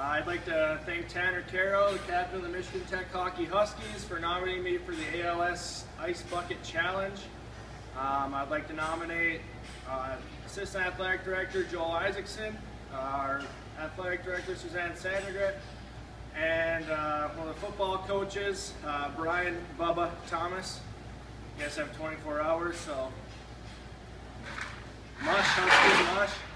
I'd like to thank Tanner Caro, the captain of the Michigan Tech Hockey Huskies, for nominating me for the ALS Ice Bucket Challenge. I'd like to nominate Assistant Athletic Director Joel Isaacson, our Athletic Director Suzanne Sandegret, and one of the football coaches, Brian Bubba Thomas. You guys have 24 hours, so mush, Huskies, mush.